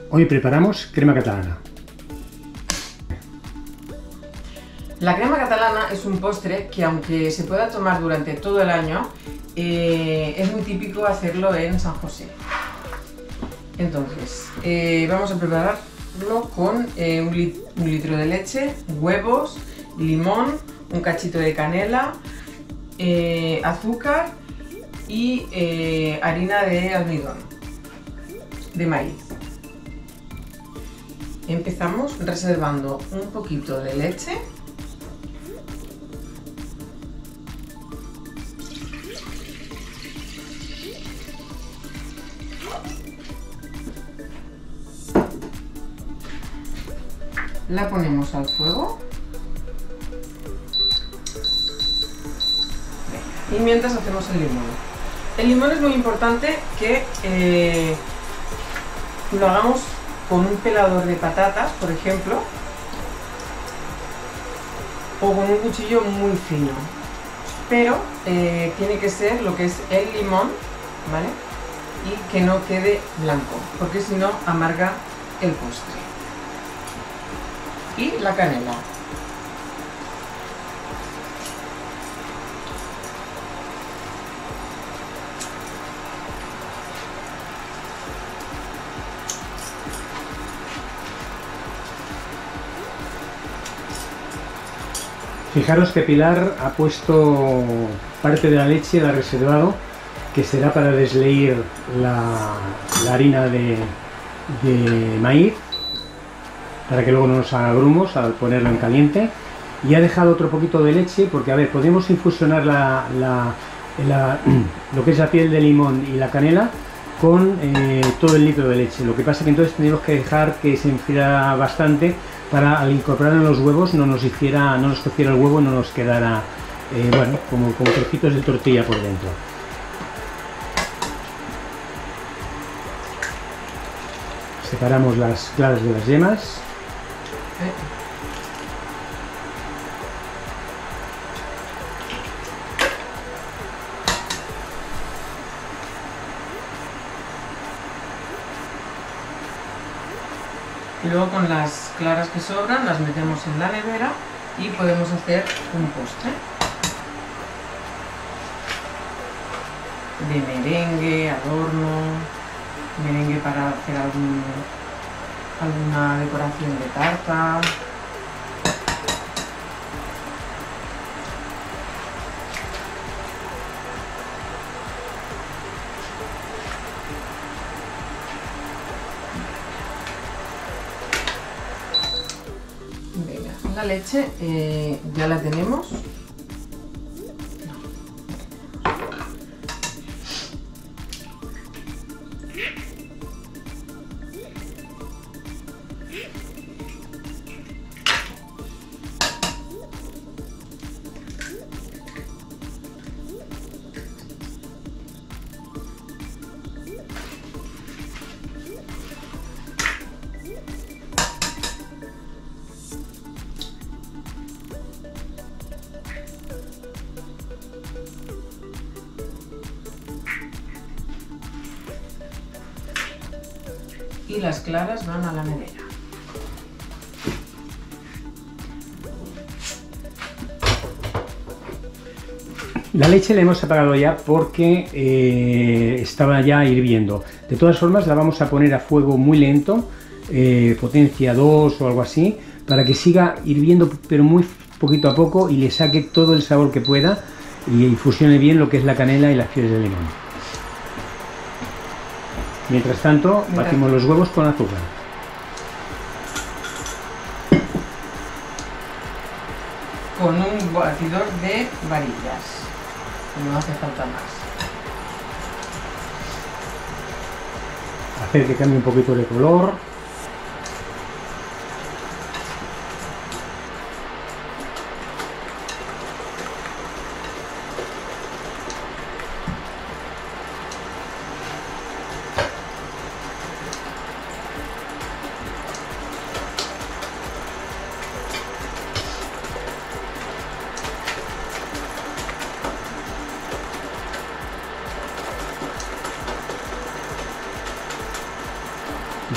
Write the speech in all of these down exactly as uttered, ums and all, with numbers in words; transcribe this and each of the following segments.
Hoy preparamos crema catalana. La crema catalana es un postre que, aunque se pueda tomar durante todo el año, eh, es muy típico hacerlo en San José. Entonces, eh, vamos a prepararlo con eh, un, lit un litro de leche, huevos, limón, un cachito de canela, eh, azúcar y eh, harina de almidón, de maíz. Empezamos reservando un poquito de leche. La ponemos al fuego. Y mientras hacemos el limón. El limón es muy importante que eh, lo hagamos con un pelador de patatas, por ejemplo, o con un cuchillo muy fino, pero eh, tiene que ser lo que es el limón, ¿vale? Y que no quede blanco, porque si no amarga el postre. Y la canela. Fijaros que Pilar ha puesto parte de la leche, la ha reservado, que será para desleír la, la harina de, de maíz, para que luego no nos haga grumos al ponerlo en caliente. Y ha dejado otro poquito de leche, porque a ver, podemos infusionar la, la, la, lo que es la piel de limón y la canela con eh, todo el litro de leche. Lo que pasa es que entonces tenemos que dejar que se enfriara bastante, para al incorporar en los huevos no nos hiciera, no nos cociera el huevo y no nos quedara eh, bueno, como, como trocitos de tortilla por dentro. Separamos las claras de las yemas. Y luego con las claras que sobran las metemos en la nevera y podemos hacer un postre de merengue, adorno, merengue para hacer algún, alguna decoración de tarta. La leche eh, ya la tenemos. Y las claras van a la nevera. La leche la hemos apagado ya porque eh, estaba ya hirviendo. De todas formas la vamos a poner a fuego muy lento, eh, potencia dos o algo así, para que siga hirviendo pero muy poquito a poco y le saque todo el sabor que pueda y, y fusione bien lo que es la canela y las fibras de limón. Mientras tanto, batimos los huevos con azúcar. Con un batidor de varillas. No hace falta más. Hacer que cambie un poquito de color.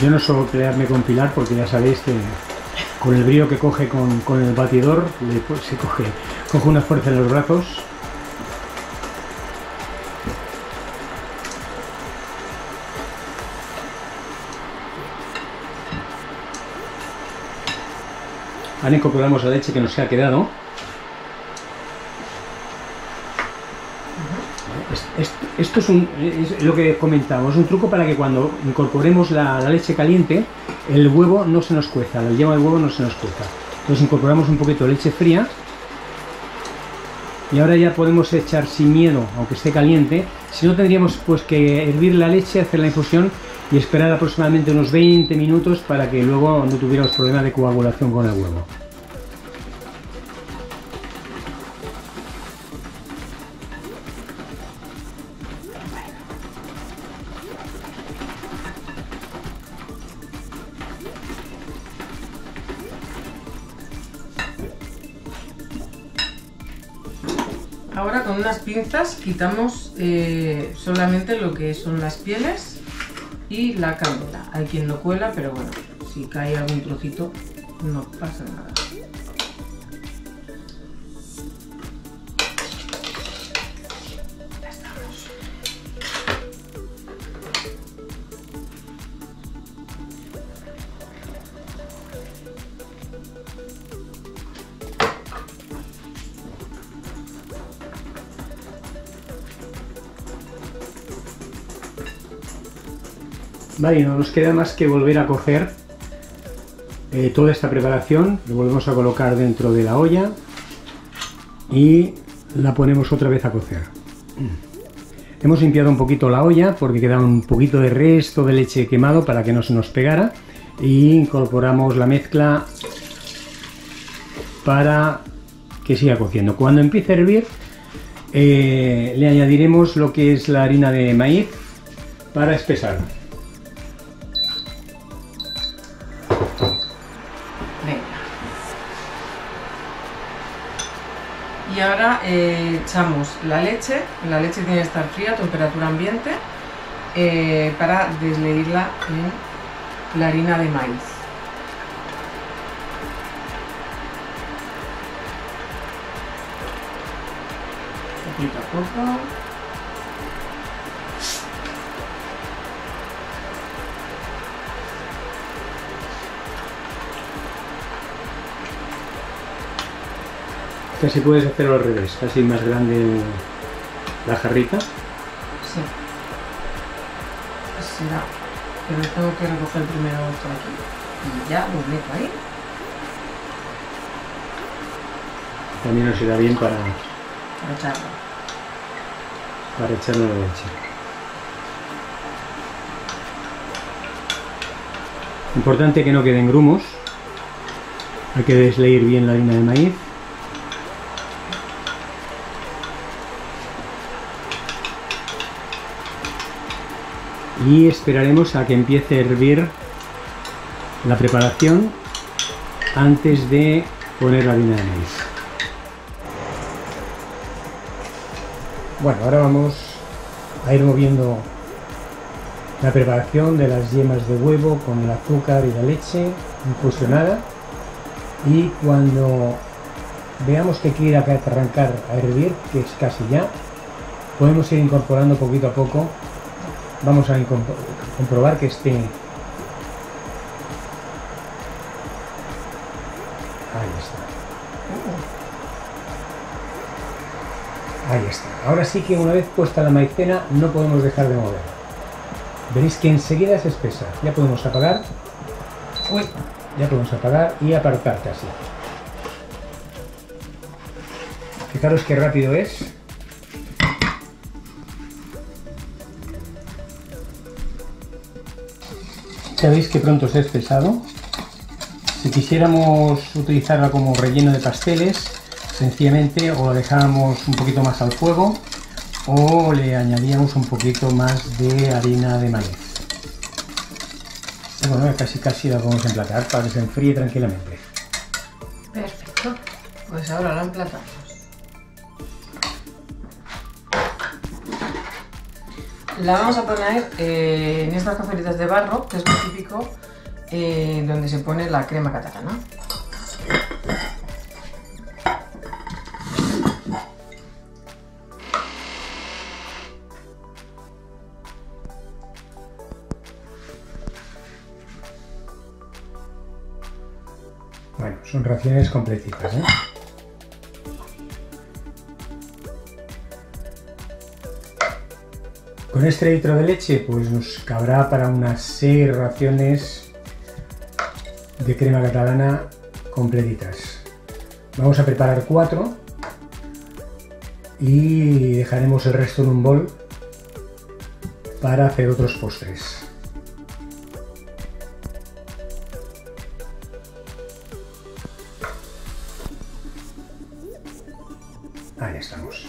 Yo no suelo pelearme con Pilar porque ya sabéis que con el brío que coge con, con el batidor, le, pues, se coge, coge una fuerza en los brazos. Ahora incorporamos la leche que nos ha quedado. Esto es, un, es lo que comentamos, un truco para que cuando incorporemos la, la leche caliente, el huevo no se nos cueza, la yema del huevo no se nos cueza. Entonces incorporamos un poquito de leche fría y ahora ya podemos echar sin miedo, aunque esté caliente. Si no, tendríamos pues que hervir la leche, hacer la infusión y esperar aproximadamente unos veinte minutos para que luego no tuviéramos problema de coagulación con el huevo. Ahora con unas pinzas quitamos eh, solamente lo que son las pieles y la canela. Hay quien lo cuela, pero bueno, si cae algún trocito no pasa nada. Ya estamos. Vale, no nos queda más que volver a cocer eh, toda esta preparación. Lo volvemos a colocar dentro de la olla y la ponemos otra vez a cocer. Hemos limpiado un poquito la olla porque quedaba un poquito de resto de leche quemado para que no se nos pegara, y incorporamos la mezcla para que siga cociendo. Cuando empiece a hervir eh, le añadiremos lo que es la harina de maíz para espesar. Y ahora eh, echamos la leche, la leche tiene que estar fría a temperatura ambiente eh, para desleírla en la harina de maíz. Poquito a poco. Casi puedes hacerlo al revés, casi más grande la jarrita. Sí. Así será. Pero tengo que recoger primero esto de aquí. Y ya lo meto ahí. También nos irá bien para, Para echarlo. para echarle la leche. Importante que no queden grumos. Hay que desleír bien la harina de maíz. Y esperaremos a que empiece a hervir la preparación antes de poner la harina de maíz. Bueno, ahora vamos a ir moviendo la preparación de las yemas de huevo con el azúcar y la leche infusionada, y cuando veamos que quiera arrancar a hervir, que es casi ya, podemos ir incorporando poquito a poco. Vamos a comprobar que esté. Ahí está. Ahí está. Ahora sí que una vez puesta la maicena no podemos dejar de mover. Veréis que enseguida se espesa. Ya podemos apagar. Uy, ya podemos apagar y apartar casi. Fijaros qué rápido es. Ya veis que pronto se ha espesado. Si quisiéramos utilizarla como relleno de pasteles, sencillamente o la dejábamos un poquito más al fuego o le añadíamos un poquito más de harina de maíz. Y bueno, casi casi la podemos emplatar para que se enfríe tranquilamente. Perfecto. Pues ahora la emplatamos. la vamos a poner eh, en estas cazuelitas de barro, que es muy típico, eh, donde se pone la crema catalana. Bueno, son raciones completitas, ¿eh? Con este litro de leche pues nos cabrá para unas seis raciones de crema catalana completitas. Vamos a preparar cuatro y dejaremos el resto en un bol para hacer otros postres. Ahí estamos.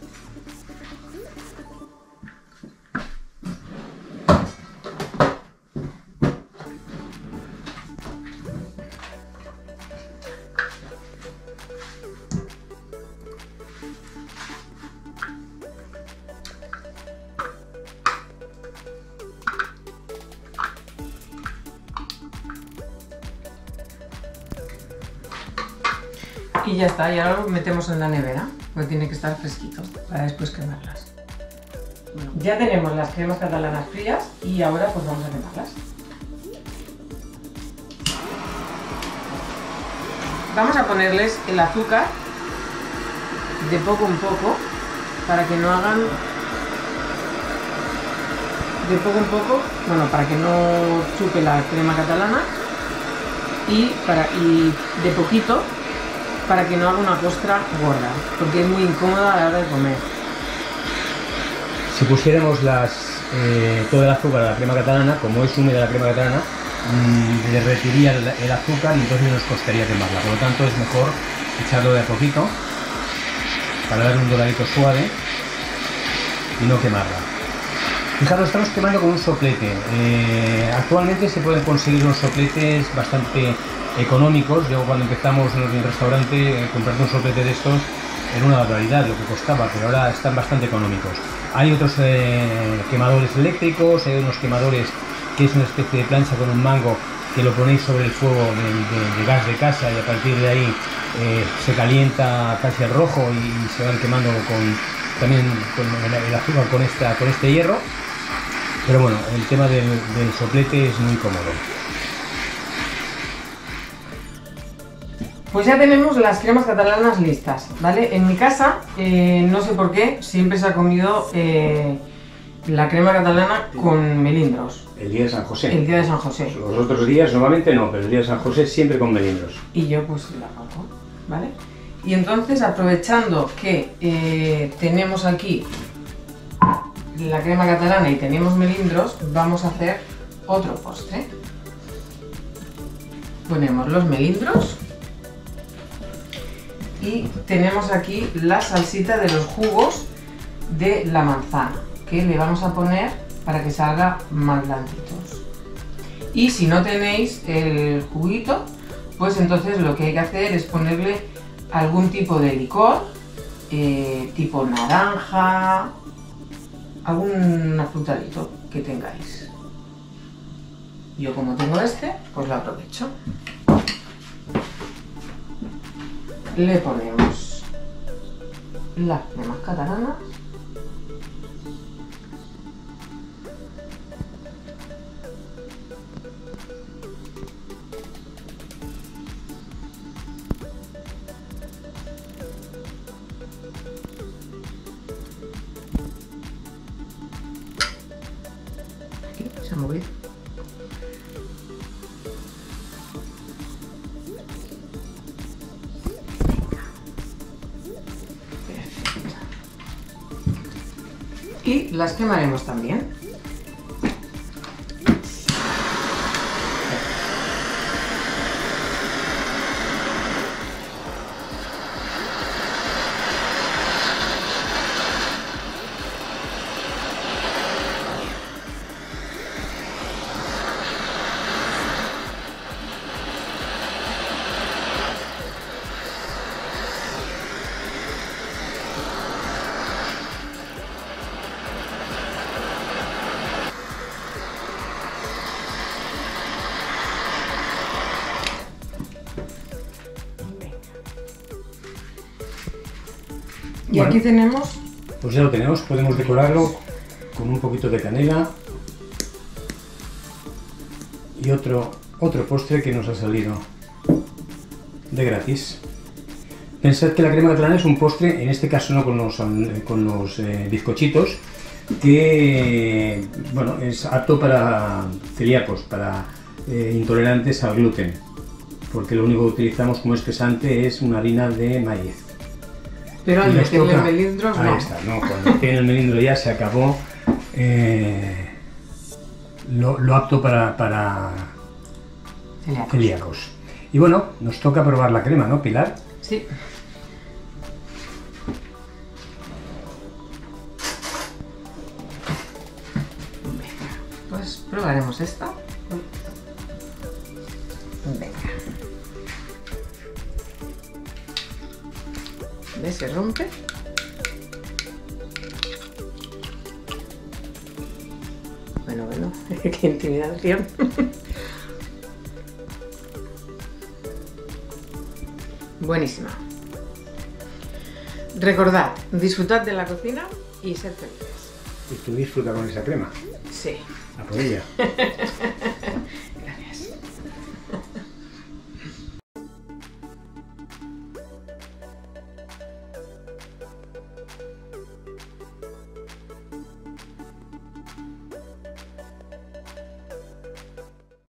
Y ya está, y ahora lo metemos en la nevera, porque tiene que estar fresquito para después quemarlas. Bueno, ya tenemos las cremas catalanas frías y ahora pues vamos a quemarlas. Vamos a ponerles el azúcar de poco en poco para que no hagan de poco en poco, bueno, para que no chupe la crema catalana y, para, y de poquito para que no haga una costra gorda, porque es muy incómoda a la hora de comer. Si pusiéramos las, eh, todo el azúcar de la crema catalana, como es húmeda la crema catalana, mmm, derretiría el, el azúcar y entonces nos costaría quemarla. Por lo tanto es mejor echarlo de a poquito para darle un doradito suave y no quemarla. Fijaros, estamos quemando con un soplete. Eh, actualmente se pueden conseguir unos sopletes bastante económicos. Yo cuando empezamos en el restaurante, eh, comprar un soplete de estos era una barbaridad lo que costaba, pero ahora están bastante económicos. Hay otros eh, quemadores eléctricos, hay unos quemadores que es una especie de plancha con un mango que lo ponéis sobre el fuego de, de, de gas de casa y a partir de ahí eh, se calienta casi al rojo y se van quemando con, también con el, el azúcar con, esta, con este hierro. Pero bueno, el tema del, del soplete es muy cómodo. Pues ya tenemos las cremas catalanas listas, ¿vale? En mi casa, eh, no sé por qué, siempre se ha comido eh, la crema catalana con melindros. El día de San José. El día de San José. Los otros días normalmente no, pero el día de San José siempre con melindros. Y yo pues la hago, ¿vale? Y entonces, aprovechando que eh, tenemos aquí la crema catalana y tenemos melindros, vamos a hacer otro postre. Ponemos los melindros. Y tenemos aquí la salsita de los jugos de la manzana, que le vamos a poner para que salga más blanditos. Y si no tenéis el juguito, pues entonces lo que hay que hacer es ponerle algún tipo de licor, eh, tipo naranja, algún afrutadito que tengáis. Yo como tengo este, pues lo aprovecho. Le ponemos las cremas catalanas. Aquí se ha movido. Y las quemaremos también. Y Bueno, aquí tenemos... pues ya lo tenemos, podemos decorarlo con un poquito de canela y otro, otro postre que nos ha salido de gratis. Pensad que la crema catalana es un postre, en este caso no con los, con los eh, bizcochitos, que bueno, es apto para celíacos, para eh, intolerantes al gluten, porque lo único que utilizamos como espesante es una harina de maíz. Pero al Y nos meterle toca- melindros Ahí no. está, ¿no? Cuando tiene el melindro ya se acabó eh, lo, lo apto para, para Celíacos. celíacos. Y bueno, nos toca probar la crema, ¿no, Pilar? Sí. Venga, pues probaremos esta. Venga. ¿Ves? Se rompe. Bueno, bueno, qué intimidación. Buenísima. Recordad, disfrutad de la cocina y ser felices. Y tú disfruta con esa crema. Sí. A por ella.